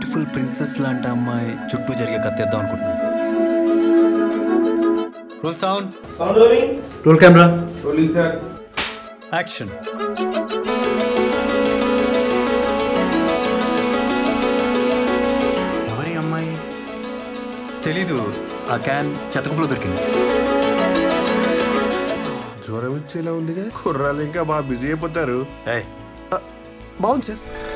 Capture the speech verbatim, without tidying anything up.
Beautiful princess లాంటి అమ్మాయి చుట్టూ జరిగే కత్తేద్దాం అనుకుంటున్నాను sir. Roll sound. Sound rolling. Roll camera. Rolling sir. Action. ఎవరి అమ్మాయి తెలీదు. ఆ క్యాన్ చెత్తకుప్పలో దొరికింది. జ్వరం ఇచ్చేలా ఉందిగా. కుర్రాలు ఇంకా బాగా బిజీ అయిపోతారు. ఏయ్ బాగుంది సార్.